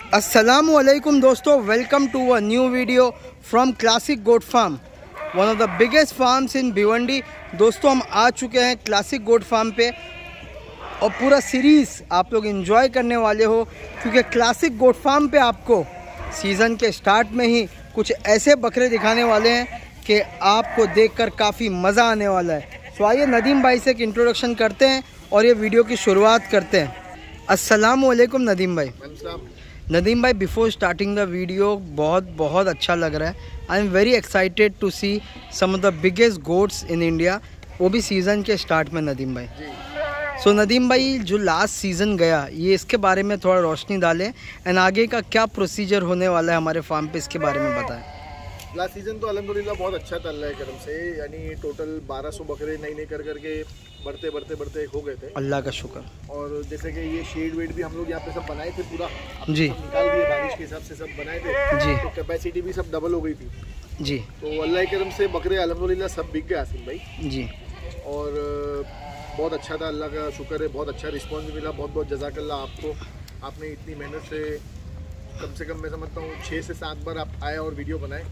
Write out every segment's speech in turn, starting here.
अस्सलामुअलैकुम दोस्तों, welcome to a new video from classic goat farm, one of the biggest farms in Bhiwandi. दोस्तों, हम आ चुके हैं क्लासिक गोट फार्म पे और पूरा सीरीज़ आप लोग एंजॉय करने वाले हो, क्योंकि क्लासिक गोट फार्म पे आपको सीज़न के स्टार्ट में ही कुछ ऐसे बकरे दिखाने वाले हैं कि आपको देखकर काफ़ी मज़ा आने वाला है। तो आइए नदीम भाई से एक इंट्रोडक्शन करते हैं और ये वीडियो की शुरुआत करते हैं। अस्सलामुअलैकुम नदीम भाई। नदीम भाई, बिफोर स्टार्टिंग द वीडियो बहुत अच्छा लग रहा है। I am very excited to see some of the biggest goats in India, वो भी सीज़न के स्टार्ट में नदीम भाई। सो नदीम भाई, जो लास्ट सीज़न गया, ये इसके बारे में थोड़ा रोशनी डालें एंड आगे का क्या प्रोसीजर होने वाला है हमारे फार्म पे, इसके बारे में बताएं। लास्ट सीज़न तो अल्हम्दुलिल्लाह बहुत अच्छा चल रहा है करम से, यानी टोटल 1200 बकरे नए कर करके बढ़ते हो गए थे, अल्लाह का शुक्र। और जैसे कि ये शेड वेड भी हम लोग यहाँ पे सब बनाए थे, पूरा जी निकाल दिए, बारिश के हिसाब से सब बनाए थे जी, तो कैपेसिटी भी सब डबल हो गई थी जी। तो अल्लाह के करम से बकरे अल्हम्दुलिल्लाह सब बिक गए आसिम भाई जी, और बहुत अच्छा था, अल्लाह का शुक्र है। बहुत अच्छा रिस्पॉन्स मिला, बहुत जज़ाकल्लाह आपको। आपने इतनी मेहनत से कम मैं समझता हूँ 6 से 7 बार आप आए और वीडियो बनाए,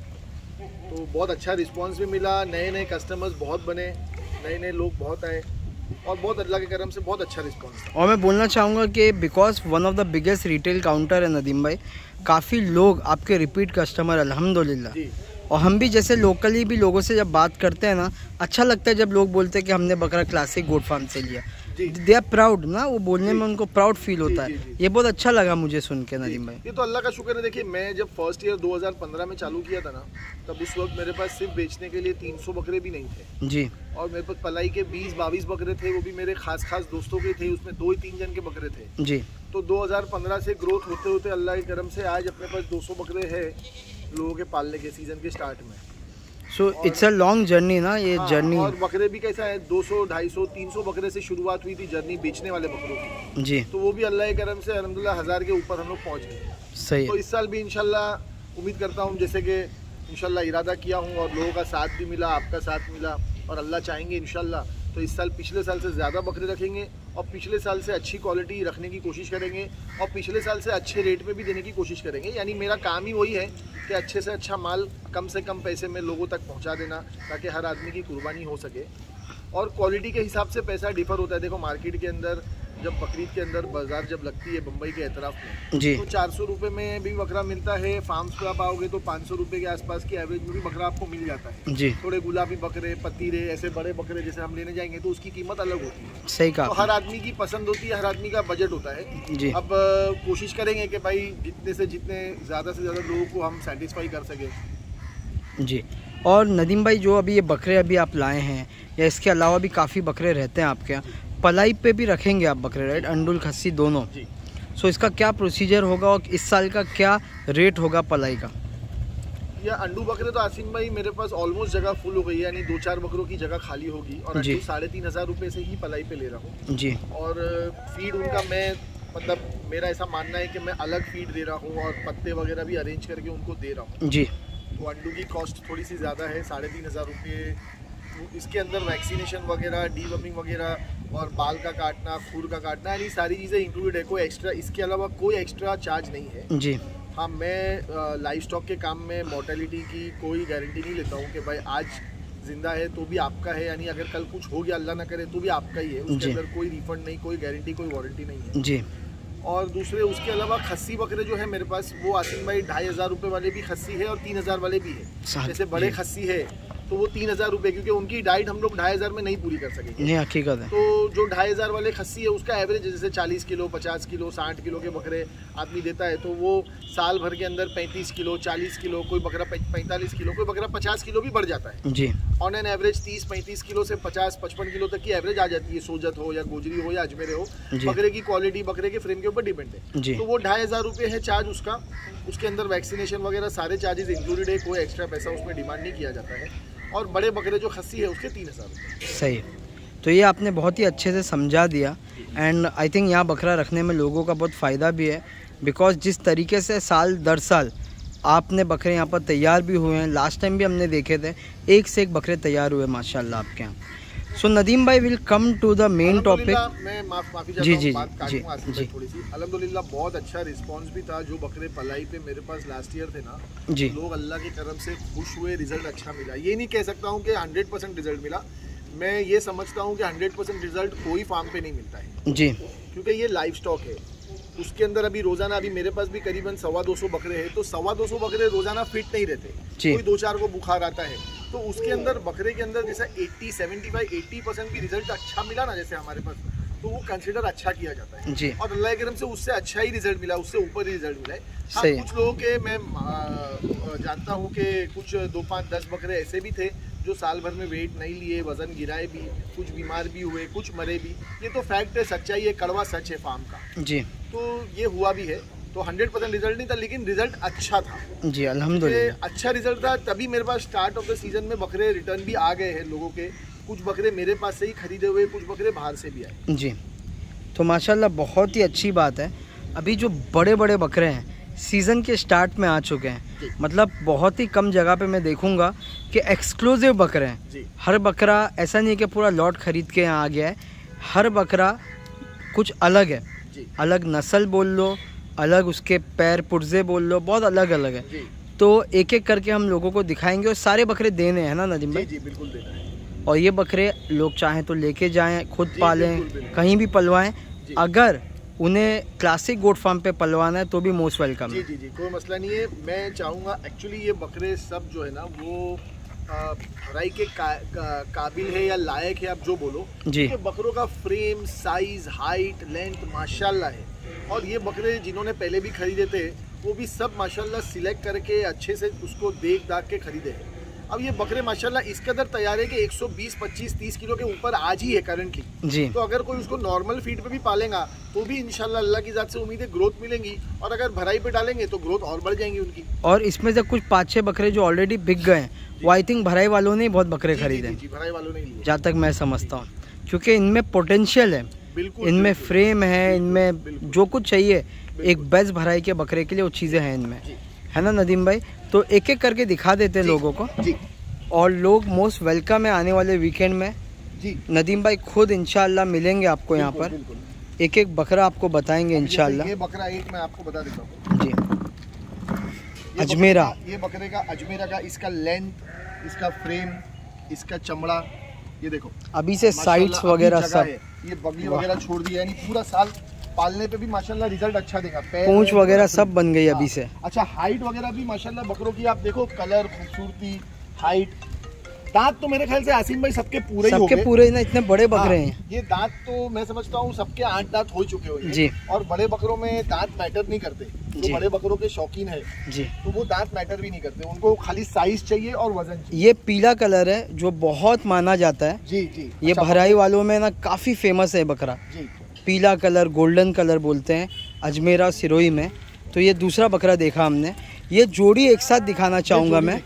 तो बहुत अच्छा रिस्पांस भी मिला। नए कस्टमर्स बहुत बने, नए लोग बहुत आए और बहुत अल्लाह के करम से बहुत अच्छा रिस्पांस। और मैं बोलना चाहूँगा कि because one of the biggest retail counter है नदीम भाई, काफ़ी लोग आपके रिपीट कस्टमर अल्हम्दुलिल्लाह। और हम भी जैसे लोकली भी लोगों से जब बात करते हैं ना, अच्छा लगता है जब लोग बोलते हैं कि हमने बकरा क्लासिक गोट फार्म से लिया। दे आर प्राउड ना, वो बोलने में उनको प्राउड फील होता है। ये बहुत अच्छा लगा मुझे सुन के नदीम भाई। ये तो अल्लाह का शुक्र है। देखिए, मैं जब फर्स्ट ईयर 2015 में चालू किया था ना, तब उस वक्त मेरे पास सिर्फ बेचने के लिए 300 बकरे भी नहीं थे जी, और मेरे पास पलाई के 20-22 बकरे थे, वो भी मेरे खास दोस्तों के थे, उसमें 2-3 जन के बकरे थे जी। तो 2015 से ग्रोथ होते होते अल्लाह के करम से आज अपने पास 200 बकरे हैं लोगों के पालने के सीजन के स्टार्ट में। So it's a long journey ना ये जर्नी। और बकरे भी कैसा है, 200, 250, 300 बकरे से शुरुआत हुई थी जर्नी बेचने वाले बकरों की जी, तो वो भी अल्लाह के करम से अल्हम्दुलिल्लाह 1000 के ऊपर हम लोग पहुँच गए। सही। तो इस साल भी इंशाल्लाह उम्मीद करता हूँ, जैसे कि इंशाल्लाह इरादा किया हूँ और लोगों का साथ भी मिला, आपका साथ मिला, और अल्लाह चाहेंगे इंशाल्लाह तो इस साल पिछले साल से ज़्यादा बकरे रखेंगे और पिछले साल से अच्छी क्वालिटी रखने की कोशिश करेंगे और पिछले साल से अच्छे रेट में भी देने की कोशिश करेंगे। यानी मेरा काम ही वही है कि अच्छे से अच्छा माल कम से कम पैसे में लोगों तक पहुंचा देना, ताकि हर आदमी की कुर्बानी हो सके। और क्वालिटी के हिसाब से पैसा डिफर होता है। देखो, मार्केट के अंदर जब बकरीद के अंदर बाजार जब लगती है बम्बई के एतराफ़ में जी, तो 400 रुपये में भी बकरा मिलता है। फार्म्स पे आप आओगे तो 500 रुपये के आसपास की एवरेज में भी बकरा आपको मिल जाता है जी। थोड़े गुलाबी बकरे, पतीरे, ऐसे बड़े बकरे जैसे हम लेने जाएंगे तो उसकी कीमत अलग होती है। सही कहा। तो हर आदमी की पसंद होती है, हर आदमी का बजट होता है जी। अब कोशिश करेंगे कि भाई जितने से ज़्यादा लोगों को हम सेटिस्फाई कर सकें जी। और नदीम भाई, जो अभी ये बकरे अभी आप लाए हैं, या इसके अलावा भी काफ़ी बकरे रहते हैं आपके यहाँ, पलाई पे भी रखेंगे आप बकरे, राइट? अंडुल खस्सी दोनों जी। सो इसका क्या प्रोसीजर होगा और इस साल का क्या रेट होगा पलाई का? या अंडू बकरे तो आसिम भाई मेरे पास ऑलमोस्ट जगह फुल हो गई है, यानी 2-4 बकरों की जगह खाली होगी, और अंडू 3500 रुपये से ही पलाई पे ले रहा हूँ जी। और फीड उनका मैं मतलब मेरा ऐसा मानना है कि मैं अलग फीड दे रहा हूँ और पत्ते वगैरह भी अरेंज करके उनको दे रहा हूँ जी। तो अंडू की कॉस्ट थोड़ी सी ज़्यादा है, 3500 रुपये। इसके अंदर वैक्सीनेशन वगैरह, डीवर्मिंग वगैरह और बाल का काटना, खुर का काटना, यानी सारी चीज़ें इंक्लूडेड है। कोई एक्स्ट्रा, इसके अलावा कोई एक्स्ट्रा चार्ज नहीं है जी। हाँ, मैं लाइव स्टॉक के काम में मोर्टेलिटी की कोई गारंटी नहीं लेता हूँ कि भाई आज जिंदा है तो भी आपका है, यानी अगर कल कुछ हो गया अल्लाह ना करे तो भी आपका ही है। उसके अंदर कोई रिफंड नहीं, कोई गारंटी, कोई वारंटी नहीं है जी। और दूसरे उसके अलावा खस्सी बकरे जो है मेरे पास, वो आसिम भाई 2500 रुपये वाले भी खस्सी है और 3000 वाले भी है। जैसे बड़े खस्सी है तो वो 3000 रुपये, क्योंकि उनकी डाइट हम लोग 2500 में नहीं पूरी कर सकेंगे। नहीं, हकीकत है। तो जो 2500 वाले खस्सी है उसका एवरेज जैसे 40 किलो, 50 किलो, 60 किलो के बकरे आदमी देता है, तो वो साल भर के अंदर 35 किलो, 40 किलो, कोई बकरा 45 किलो, कोई बकरा 50 किलो भी बढ़ जाता है जी। ऑन एन एवरेज 30-35 किलो से 50-55 किलो तक की एवरेज आ जाती है, सोजत हो या गोजरी हो या अजमेरे हो। बकरे की क्वालिटी, बकरे के फ्रेम के ऊपर डिपेंड है। तो वो 2500 रुपये है चार्ज उसका। उसके अंदर वैक्सीनेशन वगैरह सारे चार्जेस इंक्लूडेड है, कोई एक्स्ट्रा पैसा उसमें डिमांड नहीं किया जाता है। और बड़े बकरे जो खस्सी है उसके 3000 रुपये। सही। तो ये आपने बहुत ही अच्छे से समझा दिया एंड आई थिंक यहाँ बकरा रखने में लोगों का बहुत फ़ायदा भी है, बिकॉज जिस तरीके से साल दर साल आपने बकरे यहाँ पर तैयार भी हुए हैं, लास्ट टाइम भी हमने देखे थे, एक से एक बकरे तैयार हुए माशाल्लाह आपके यहाँ। सो नदीम भाई will come to the main topic. मैं माफी चाहता हूं, बात काटूंगा थोड़ी सी। अल्हम्दुलिल्लाह बहुत अच्छा रिस्पांस भी था। जो बकरे पलाई पे मेरे पास लास्ट ईयर थे ना जी, लोग अल्लाह की करम से खुश हुए, रिजल्ट अच्छा मिला। ये नहीं कह सकता हूँ कि 100% रिजल्ट मिला, मैं ये समझता हूँ कि 100% रिजल्ट कोई फार्म पे नहीं मिलता है जी, क्योंकि ये लाइव स्टॉक है। उसके अंदर अभी रोजाना, अभी मेरे पास भी करीबन 125 बकरे हैं, तो 125 बकरे रोजाना फिट नहीं रहते, कोई 2-4 को बुखार आता है, तो उसके अंदर बकरे के अंदर जैसा 80, 75, 80% भी रिजल्ट अच्छा मिला ना जैसे हमारे पास, तो वो कंसिडर अच्छा किया जाता है जी। और अल्लाह के करम से उससे अच्छा ही रिजल्ट मिला, उससे ऊपर ही रिजल्ट मिला है। हाँ, कुछ लोगों के मैं जानता हूँ कि कुछ 2, 5, 10 बकरे ऐसे भी थे जो साल भर में वेट नहीं लिए, वजन गिराए भी, कुछ बीमार भी हुए, कुछ मरे भी। ये तो फैक्ट है, सच्चाई है, कड़वा सच है फार्म का जी। तो ये हुआ भी है, तो 100% रिजल्ट नहीं था, लेकिन रिजल्ट अच्छा था जी, अल्हम्दुलिल्लाह अच्छा रिजल्ट था। तभी मेरे पास स्टार्ट ऑफ द सीजन में बकरे रिटर्न भी आ गए हैं लोगों के, कुछ बकरे मेरे पास से ही खरीदे हुए, कुछ बकरे बाहर से भी आए जी। तो माशाल्लाह बहुत ही अच्छी बात है। अभी जो बड़े बड़े बकरे हैं सीज़न के स्टार्ट में आ चुके हैं, मतलब बहुत ही कम जगह पे मैं देखूंगा कि एक्सक्लूसिव बकरे हैं। हर बकरा ऐसा नहीं है कि पूरा लॉट खरीद के यहाँ आ गया है, हर बकरा कुछ अलग है, अलग नस्ल बोल लो, अलग उसके पैर पुर्जे बोल लो, बहुत अलग अलग है। तो एक एक करके हम लोगों को दिखाएंगे, और सारे बकरे देने हैं ना नदीम भाई? जी बिल्कुल देना है। और ये बकरे लोग चाहें तो लेके जाएं, खुद पालें, कहीं भी पलवाएं। अगर उन्हें क्लासिक गोट फार्म पे पलवाना है तो भी मोस्ट वेलकम है। जी, कोई मसला नहीं है। मैं चाहूँगा एक्चुअली ये बकरे सब जो है ना वो भराई के काबिल है या लायक है, आप जो बोलो जी। बकरों का फ्रेम, साइज, हाइट, लेंथ माशाल्लाह है। और ये बकरे जिन्होंने पहले भी खरीदे थे वो भी सब माशाल्लाह सिलेक्ट करके अच्छे से उसको देख दाख के खरीदे हैं। अब ये बकरे माशाल्लाह इस कदर तैयार है कि 120, 25, 30 किलो के ऊपर आज ही है करंटली जी। तो अगर कोई उसको नॉर्मल फीड पे भी पालेगा तो भी इंशाल्लाह अल्लाह की जात से उम्मीद है ग्रोथ मिलेंगी, और अगर भराई पे डालेंगे तो ग्रोथ और बढ़ जाएंगी उनकी। और इसमें से कुछ 5-6 बकरे जो ऑलरेडी बिक गए हैं, वो आई थिंक भराई वालों ने बहुत बकरे खरीदे, भराई वालों ने, जहाँ तक मैं समझता हूँ, क्योंकि इनमें पोटेंशियल है, इनमें फ्रेम है, इनमें जो कुछ चाहिए एक बेस्ट भराई के बकरे के लिए वो चीज़ें हैं इनमें, है ना नदीम भाई? तो एक एक करके दिखा देते हैं लोगों को जी। और लोग मोस्ट वेलकम है आने वाले वीकेंड में जी। नदीम भाई खुद इंशाल्लाह मिलेंगे आपको यहाँ पर, एक एक बकरा आपको बताएंगे इंशाल्लाह। ये बकरा एक मैं आपको बता देता हूँ जी, अजमेरा, ये बकरे का अजमेरा का, इसका लेंथ, इसका फ्रेम, इसका चमड़ा, ये देखो अभी से साइड्स वगैरह सब, ये बगली वगैरह छोड़ दी, यानी पूरा साल पालने पे भी माशाल्लाह रिजल्ट अच्छा देगा। पूंछ वगैरह सब बन गई अभी से। अच्छा, हाइट वगैरह भी माशाल्लाह बकरों की आप देखो, कलर, खूबसूरती, हाइट, दांत तो मेरे ख्याल से आसिम भाई सबके पूरे ही हो गए, पूरे ना, इतने बड़े बकरे हैं। ये दांत तो मैं समझता हूँ सबके 8 दांत हो चुके होंगे जी। और बड़े बकरों में दांत मैटर नहीं करते, जो बड़े बकरों के शौकीन है जी, तो वो दांत मैटर भी नहीं करते, उनको खाली साइज चाहिए और वजन चाहिए। ये पीला कलर है जो बहुत माना जाता है जी जी। ये भराई वालों में ना काफी फेमस है बकरा जी, पीला कलर, गोल्डन कलर बोलते हैं अजमेरा सिरोही में। तो ये दूसरा बकरा देखा हमने, ये जोड़ी एक साथ दिखाना चाहूँगा मैं,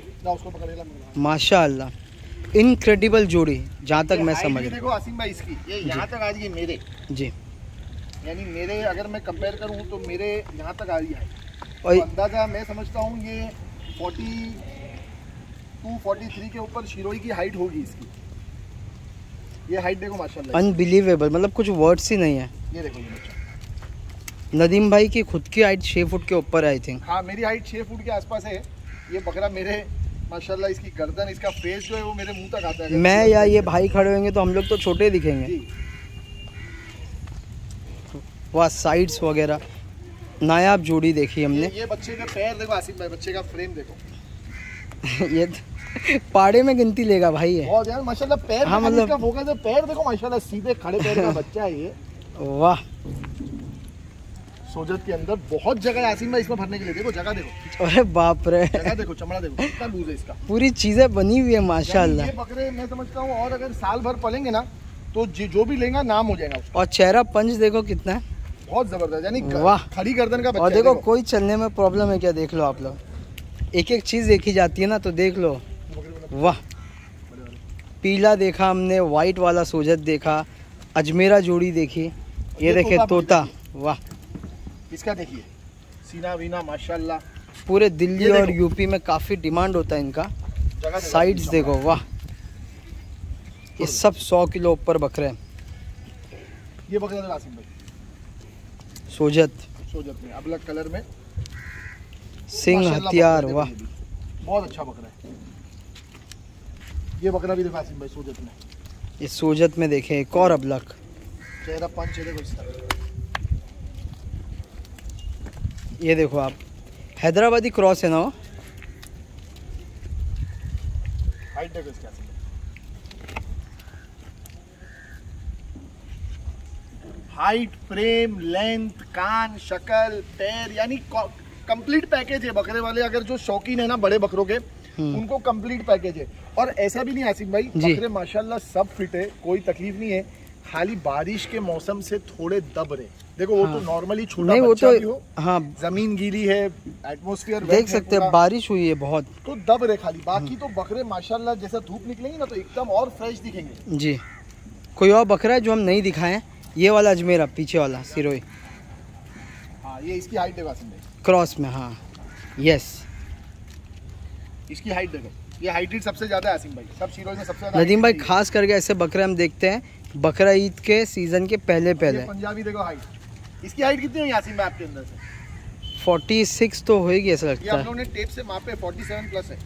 माशाअल्लाह इनक्रेडिबल जोड़ी, जहाँ तक मैं समझ रहा हूँ। देखो आसिम भाई इसकी ये यहाँ तक आ रही है मेरे जी, यानी मेरे अगर मैं कंपेयर करूँ तो मेरे यहाँ तक आ रही है, और तो अंदाज़ा मैं समझता हूँ ये 42, 43 के ऊपर शिरोही की हाइट होगी इसकी। ये हाइट देखो माशाल्लाह, अनबिलीवेबल, मतलब कुछ वर्ड्स ही नहीं है। ये देखो नदीम भाई की खुद की हाइट 6 फुट के ऊपर है आई थिंक। हाँ, मेरी हाइट 6 फुट के आसपास है। ये बकरा मेरे माशाल्लाह, इसकी गर्दन, इसका फेस जो है वो मेरे मुंह तक आता है। मैं या ये भाई खड़े होंगे तो हम लोग तो छोटे दिखेंगे। वाह, साइड्स वगैरह नायाब जोड़ी देखी हमने। ये बच्चे का पैर देखो आसिफ भाई, बच्चे का फ्रेम देखो ये पाड़े में गिनती लेगा भाई है बहुत यार माशाल्लाह। पैर हाँ, मतलब इसका फोकस है, पैर देखो माशाल्लाह, सीधे खड़े पैर का बच्चा है ये। वाह, सोजत के अंदर बहुत जगह है आसिम भाई इसमें भरने के लिए, देखो जगह देखो। अरे बाप रे, जगह देखो, चमड़ा देखो कितना लूज है इसका, पूरी चीजें बनी हुई है माशाल्लाह। ये बकरे मैं समझता हूँ और अगर साल भर पलेंगे ना तो जो भी लेगा नाम हो जाएगा उसका। और चेहरा पंच देखो कितना है, बहुत जबरदस्त, यानी वाह, खड़ी गर्दन का बच्चा। और देखो कोई चलने में प्रॉब्लम है क्या, देख लो आप लोग, एक एक चीज देखी जाती है ना, तो देख लो। वाह, पीला देखा हमने, व्हाइट वाला सोजत देखा, अजमेरा जोड़ी देखी, ये देखे तोता। वाह, इसका देखिए सीना वीना माशाल्लाह, पूरे दिल्ली और यूपी में काफी डिमांड होता है इनका। साइड्स देखो, वाह, ये सब 100 किलो ऊपर बकरे हैं। ये बकरा था आसिम भाई, सोजत में अबलग कलर में, सिंह हथियार, वाह बहुत अच्छा बकरा है। ये बकरा भी देखो आसिम भाई सोजत में, ये सोजत में देखें एक और अबलग, चेहरा पंच है देखो इसका। ये देखो आप, हैदराबादी क्रॉस है ना वो। हाइट देखो इसका, हाइट, फ्रेम, लेंथ, कान, शक्ल, पैर, यानी कंप्लीट पैकेज है। बकरे वाले अगर जो शौकीन है ना बड़े बकरों के, उनको कंप्लीट पैकेज है। और ऐसा भी नहीं आसिफ भाई, बकरे माशाल्लाह सब फिट है, कोई तकलीफ नहीं है, खाली बारिश के मौसम से थोड़े दब रहे। देखो वो तो नॉर्मली छोटा बच्चा भी हो, हाँ जमीन गीली है, एटमॉस्फेयर देख सकते हैं, बारिश हुई है बहुत, तो दब रहे खाली। बाकी तो बकरे माशाल्लाह जैसा धूप निकलेंगे ना तो एकदम और फ्रेश दिखेंगे जी। कोई और बकरा है जो हम नहीं दिखाए, ये वाला अजमेरा पीछे वाला सिरोही, हाँ ये इसकी हाइट है वासिम भाई, क्रॉस में, हाँ यस इसकी हाइट देखो, ये हाइट सबसे ज्यादा है आसिम भाई, सब सिरोही में सबसे ज्यादा। नदीम भाई खास करके ऐसे बकरे हम देखते हैं बकरा ईद के सीजन के पहले। पंजाबी देखो हाइट, इसकी हाइट कितनी हुई आसिम भाई आपके अंदर से? 46 तो होगी ऐसा लगता है। ये हम लोगों ने टेप से मापे, 47 प्लस है।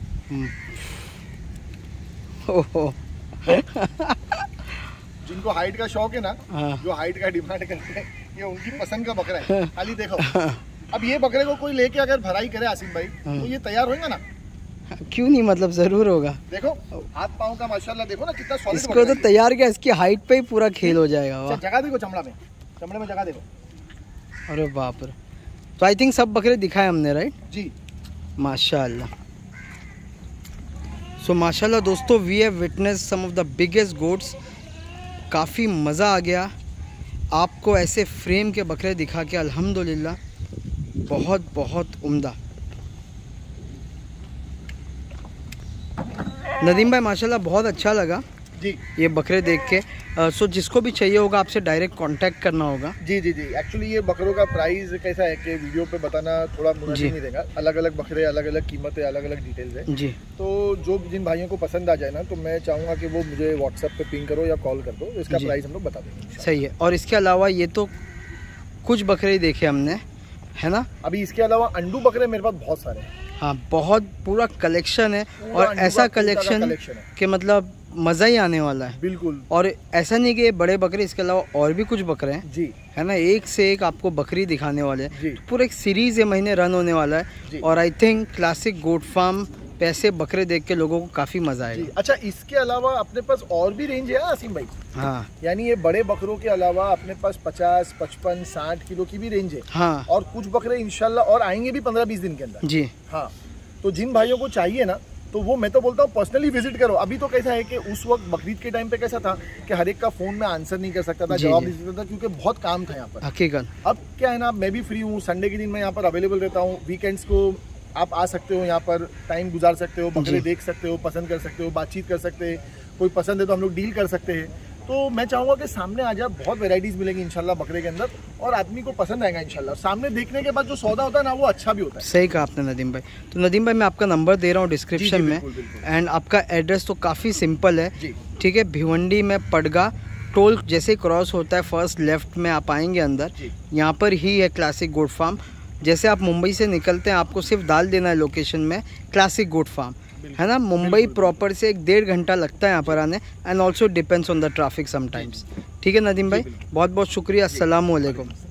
ओहो जिनको हाइट का शौक है ना, जो हाइट का डिमांड करते हैं, ये उनकी पसंद का बकरा है। खाली देखो अब ये बकरे को कोई लेके अगर भराई करे आसिम भाई, तो ये तैयार होगा ना? क्यों नहीं, मतलब जरूर होगा। देखो हाथ पाँव का माशाल्लाह देखो ना कितना सॉलिड। इसको तो तैयार किया, इसकी हाइट पे ही पूरा खेल हो जाएगा। जगह देखो चमड़ा में जगह देखो, अरे बाप रे। तो आई थिंक सब बकरे दिखाए हमने, राइट जी, माशाल्लाह। सो माशाल्लाह दोस्तों, we have witness some of the biggest goats. काफ़ी मज़ा आ गया आपको ऐसे फ्रेम के बकरे दिखा के, अल्हम्दुलिल्लाह बहुत बहुत उम्दा। नदीम भाई माशाल्लाह बहुत अच्छा लगा जी ये बकरे देख के। सो जिसको भी चाहिए होगा आपसे डायरेक्ट कांटेक्ट करना होगा। जी। एक्चुअली ये बकरों का प्राइस कैसा है कि वीडियो पे बताना थोड़ा मुनासिब नहीं देगा। अलग अलग बकरे, अलग अलग कीमतें, अलग अलग डिटेल्स है जी। तो जो जिन भाइयों को पसंद आ जाए ना, तो मैं चाहूँगा कि वो मुझे व्हाट्सएप पे पिंग करो या कॉल कर दो, इसका प्राइस हम लोग बता देंगे। सही है। और इसके अलावा ये तो कुछ बकरे ही देखे हमने, है ना? अभी इसके अलावा अंडू बकरे मेरे पास बहुत सारे हैं। हाँ, बहुत पूरा कलेक्शन है, और ऐसा कलेक्शन कि मतलब मज़ा ही आने वाला है। बिल्कुल। और ऐसा नहीं कि बड़े बकरे, इसके अलावा और भी कुछ बकरे हैं जी, है ना, एक से एक आपको बकरी दिखाने वाले हैं। तो पूरा एक सीरीज़ ये महीने रन होने वाला है, और I think classic goat farm पे ऐसे बकरे देख के लोगों को काफ़ी मज़ा आएगा। अच्छा, इसके अलावा अपने पास और भी रेंज है आसिम भाई? हाँ, यानी ये बड़े बकरों के अलावा अपने पास 50, 55, 60 किलो की भी रेंज है। हाँ, और कुछ बकरे इंशाल्लाह और आएंगे भी 15-20 दिन के अंदर जी। हाँ, तो जिन भाइयों को चाहिए ना, तो वो मैं तो बोलता हूँ पर्सनली विजिट करो। अभी तो कैसा है कि उस वक्त बकरीद के टाइम पे कैसा था कि हर एक का फोन में आंसर नहीं कर सकता था, जवाब नहीं सकता था, क्योंकि बहुत काम था यहाँ पर। हकीकत। अब क्या है ना, मैं भी फ्री हूँ, संडे के दिन मैं यहाँ पर अवेलेबल रहता हूँ। वीकेंड्स को आप आ सकते हो, यहाँ पर टाइम गुजार सकते हो, बकरे देख सकते हो, पसंद कर सकते हो, बातचीत कर सकते हैं। कोई पसंद है तो हम लोग डील कर सकते हैं। तो मैं चाहूँगा कि सामने आ जाए, बहुत वैरायटीज़ मिलेंगी इंशाल्लाह बकरे के अंदर, और आदमी को पसंद आएगा इंशाल्लाह। सामने देखने के बाद जो सौदा होता है ना, वो अच्छा भी होता है। सही कहा आपने नदीम भाई। तो नदीम भाई, मैं आपका नंबर दे रहा हूँ डिस्क्रिप्शन में, एंड आपका एड्रेस तो काफ़ी सिंपल है, ठीक है। भिवंडी में पड़गा टोल जैसे क्रॉस होता है, फर्स्ट लेफ्ट में आप आएंगे अंदर, यहाँ पर ही है क्लासिक गोट फार्म। जैसे आप मुंबई से निकलते हैं, आपको सिर्फ डाल देना है लोकेशन में क्लासिक गोट फार्म, है ना। मुंबई प्रॉपर से 1.5 घंटा लगता है यहाँ पर आने, and also depends on the traffic sometimes. ठीक है नदीम भाई, बहुत बहुत शुक्रिया। अस्सलाम वालेकुम।